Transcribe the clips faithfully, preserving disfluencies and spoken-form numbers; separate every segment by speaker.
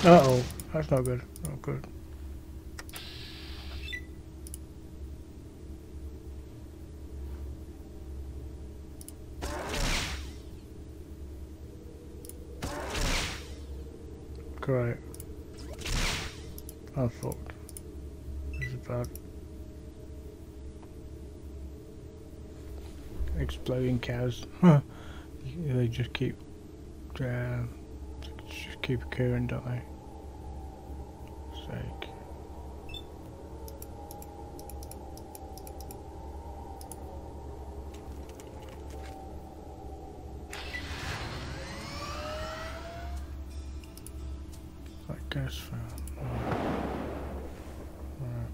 Speaker 1: Uh oh, that's not good. Not good. Great. I'm fucked. This is bad. Exploding cows. They just keep uh, just keep occurring, don't they? Sake. That gas fan. Oh. Right.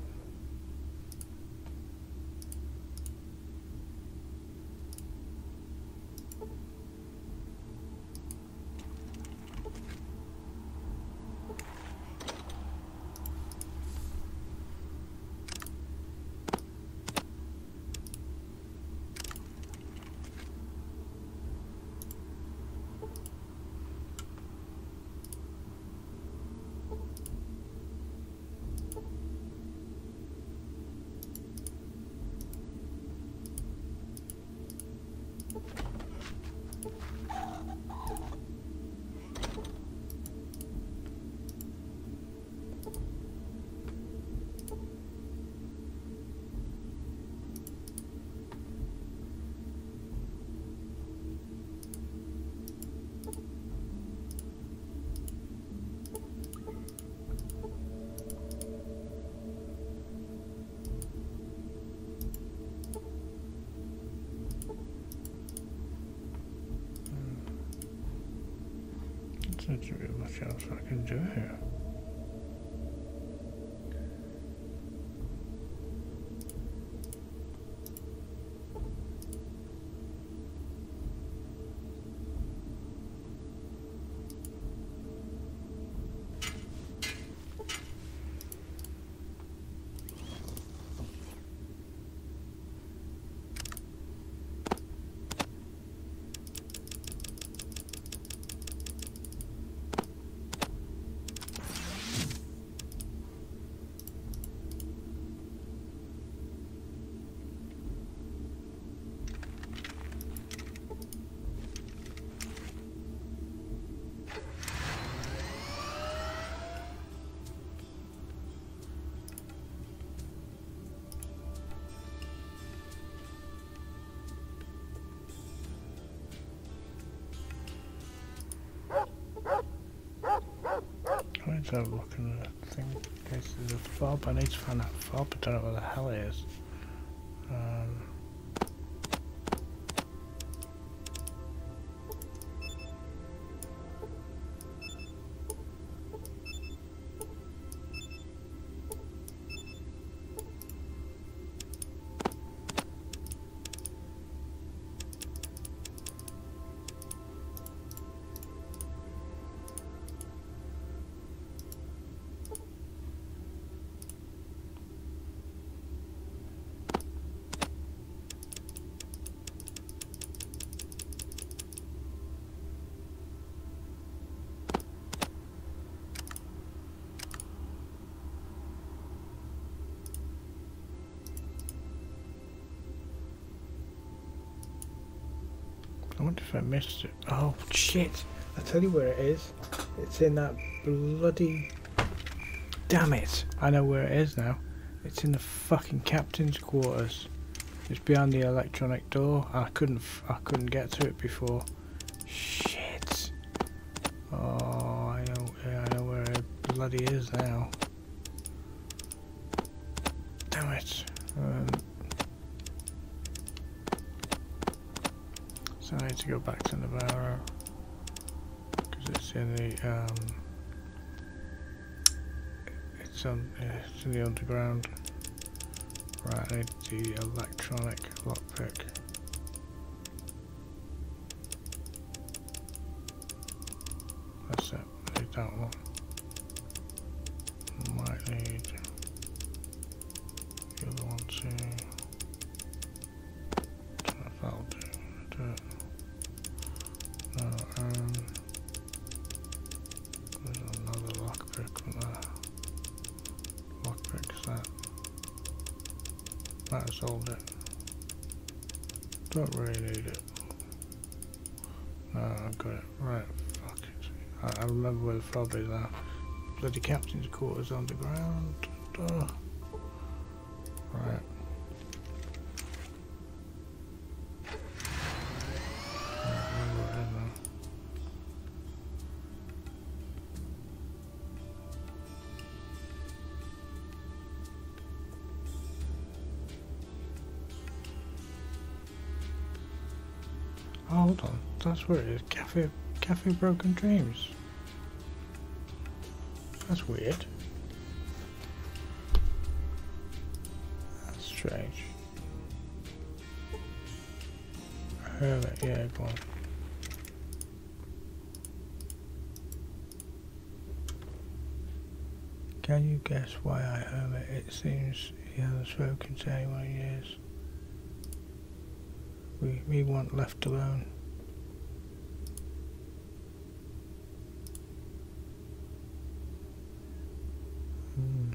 Speaker 1: There's not really much else I can do here. Let's have a look in the thing in case there's a fob. I need to find that fob. I don't know where the hell it is. Um, I wonder if I missed it. Oh shit! I tell you where it is. It's in that bloody. Damn it! I know where it is now. It's in the fucking captain's quarters. It's behind the electronic door. I couldn't. I couldn't get to it before. Shit! Oh, I know. Yeah, I know where it bloody is now. Damn it! Um, So I need to go back to Navarro because it's in the um, it's on yeah, it's in the underground. Right, I need the electronic lockpick. That's it. I need that one. Might need the other one too. Don't know if that'll do. do it. No, um, there's another lock solved it. Don't really need it. No, I've got it. Right, fuck it. I, I remember where the fob is now. Bloody captain's quarters underground. Duh. Right. Oh, hold on, that's where it is. Cafe, Cafe Broken Dreams. That's weird. That's strange. Hermit, yeah, go on. Can you guess why I hermit? It seems he hasn't spoken to anyone in years. We, we want left alone. Hmm.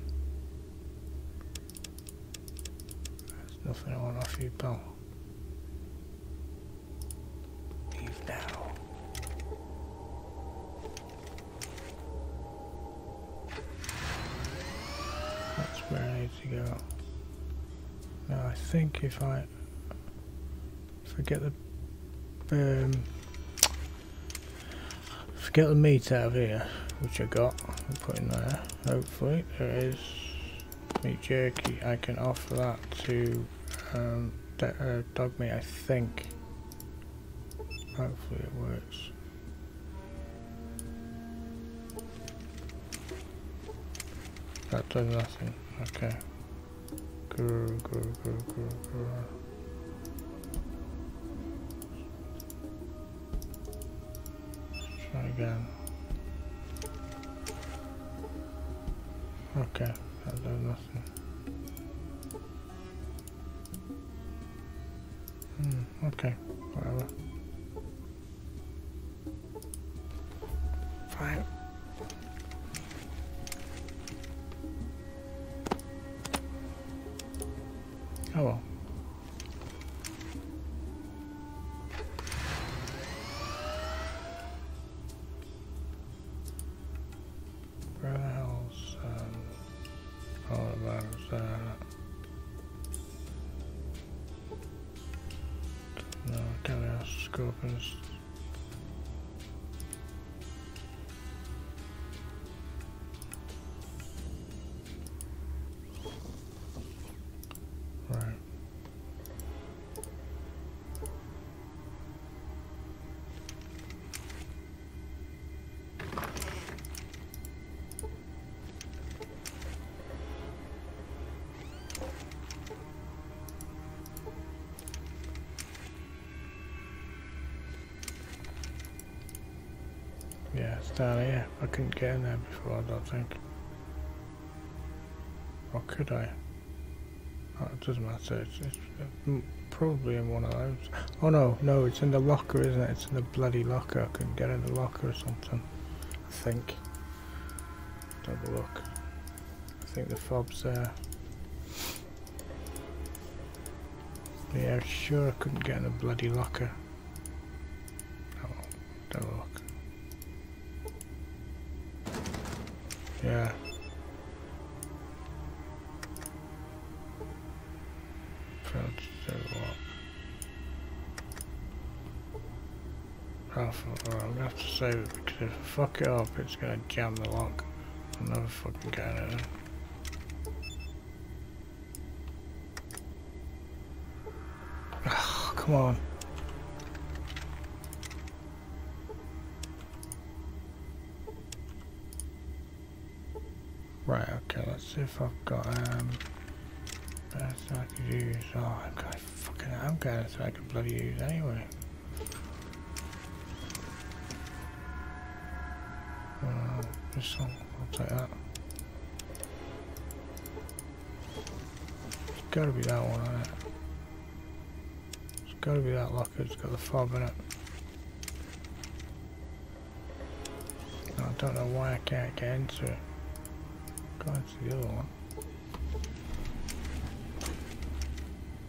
Speaker 1: There's nothing I want off you, pal. Leave now. That's where I need to go. Now I think if I Forget the um, forget the meat out of here, which I got. I'll put in there. Hopefully there is meat jerky. I can offer that to um, uh, dog meat. I think. Hopefully it works. That does nothing. Okay. Go go go go go. Again. Okay, that does nothing. Hmm, okay, whatever. Fine. Oh well. Where the hell's um all about that? No, can't be asked scorpions. Right. Yeah, it's down here. I couldn't get in there before, I don't think. Or could I? Oh, it doesn't matter. It's, it's probably in one of those. Oh no, no, it's in the locker, isn't it? It's in the bloody locker. I couldn't get in the locker or something. I think. Let's have a look. I think the fob's there. Yeah, sure I couldn't get in the bloody locker. Oh, let's have a look. Yeah. Failed to do what? Half of, I'm gonna have to save it because if I fuck it up, it's gonna jam the lock. I'm never fucking getting it in. Oh, come on. Right, okay, let's see if I've got um best I could use. Oh, I'm gonna fucking I'm gonna I could bloody use anyway. Uh, this one, I'll take that. It's gotta be that one, isn't it? It's gotta be that locker, it's got the fob in it. I don't know why I can't get into it. Go into the other one.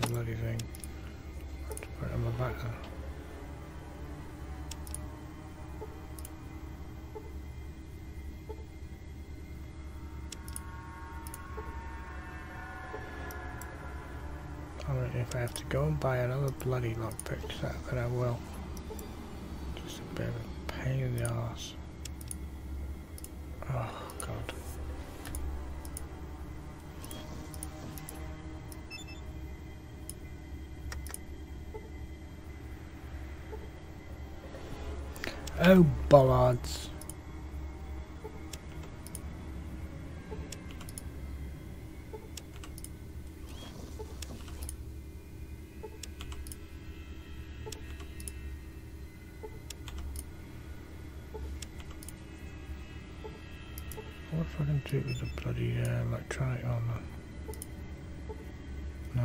Speaker 1: bloody thing. I have to put it on my back then. I mean, if I have to go and buy another bloody lockpick set, then I will. Just a bit of a pain in the arse. Oh god. Oh bollards. What if I can do it with the bloody uh, electronic on them? No.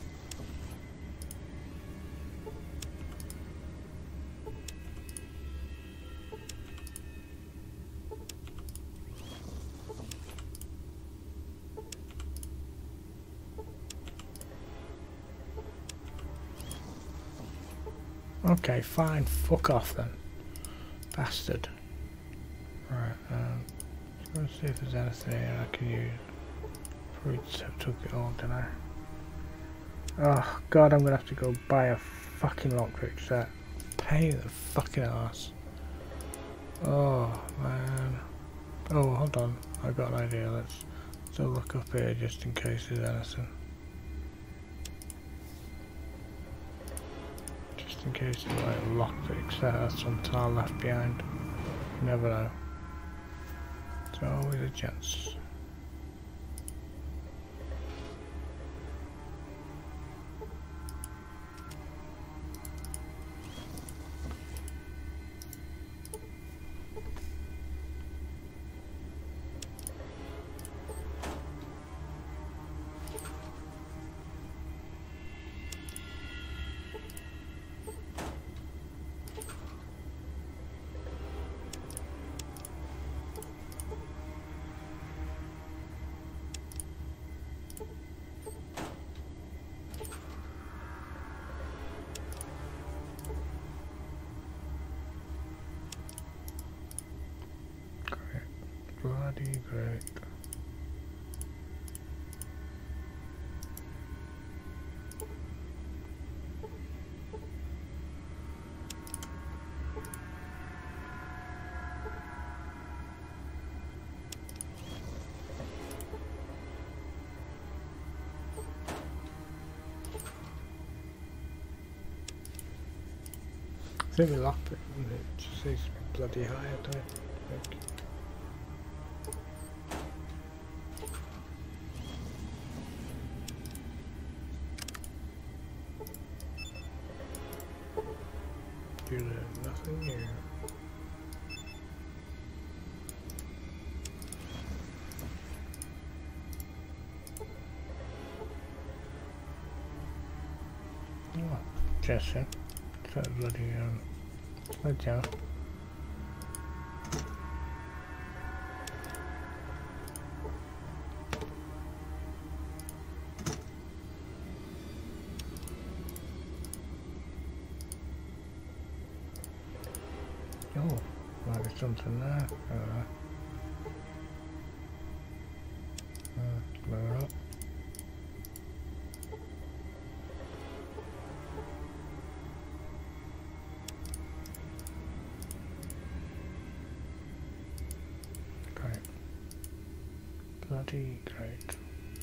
Speaker 1: Okay, fine. Fuck off then. Bastard. Right, um, let's see if there's anything here I can use. Probably took it all, didn't I? Oh god, I'm gonna have to go buy a fucking lockpick set. Pain in the fucking arse. Oh man. Oh, hold on. I got an idea. Let's, let's have a look up here just in case there's anything. Just in case there's like a lockpick set or something I left behind. You never know. There's always a chance. Bloody great. I think we locked it, and it just seems bloody high, I don't think. Nothing here. Oh, Jesse. That bloody um sledgehammer. Oh, might be something there. Uh, uh, blow it up. Great. Bloody great.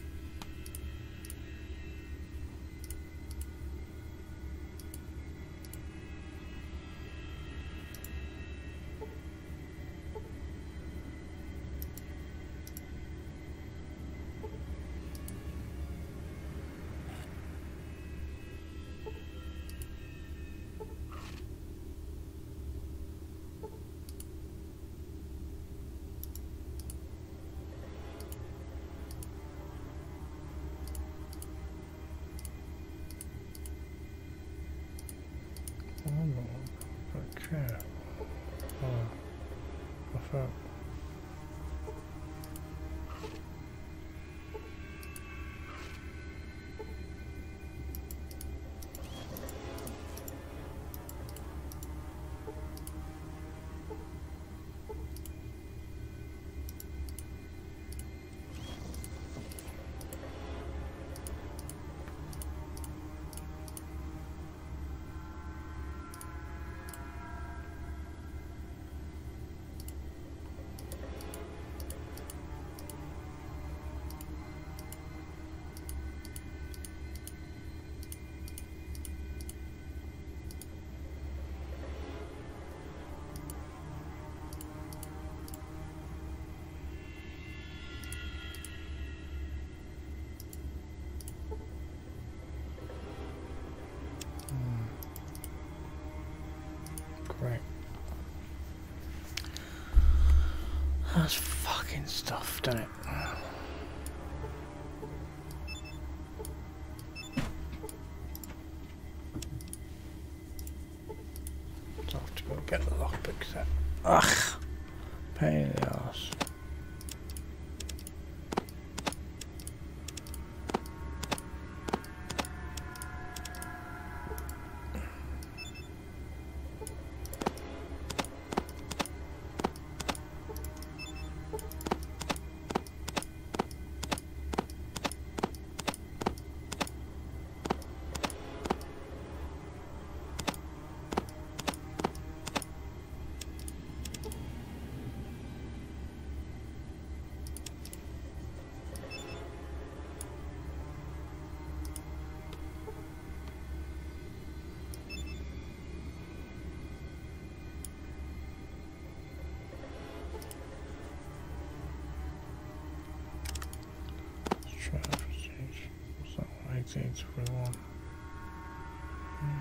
Speaker 1: Oh no, okay. Oh, what's up? That's fucking stuff, doesn't it? So I have to go get the lockpick set. Ugh! Pain in the arse. eighteen twenty-one. Hmm.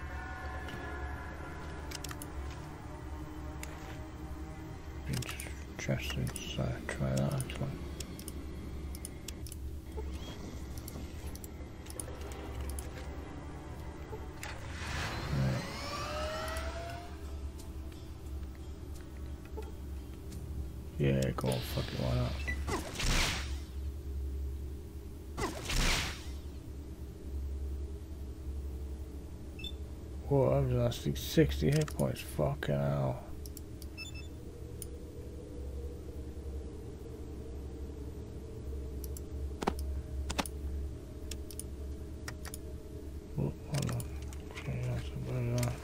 Speaker 1: Interesting, so try that actually. Right. Yeah, go on, fuck it, why not? Whoa, I was lasting sixty hit points, fucking hell. Oh, hold on. Okay, that's about that.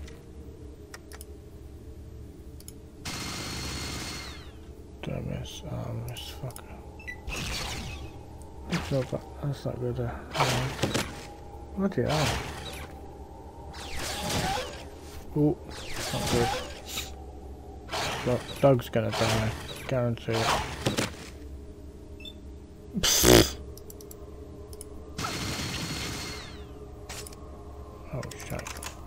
Speaker 1: Did I miss? Oh, I missed, fucker. That's not, bad. That's not good. Uh, what the hell? Oh, not good. Look, dog's gonna die, guarantee it. Oh shit.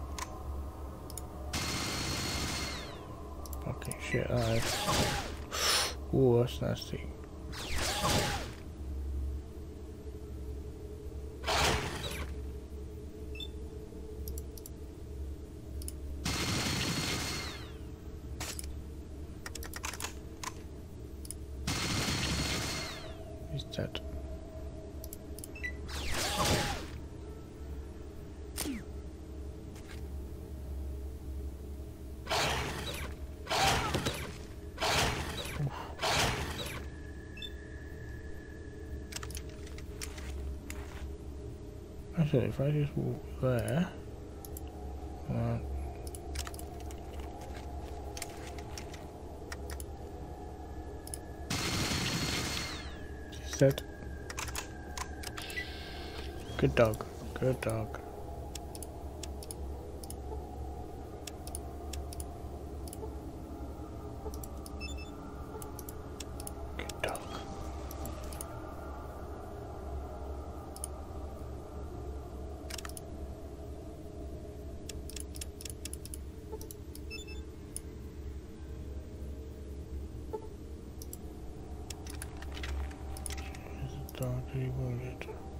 Speaker 1: Fucking shit, that is. Oh, that's nasty. He's dead. Actually, if I just walk there, uh, set. Good dog, good dog. Good dog. Dog, he wounded.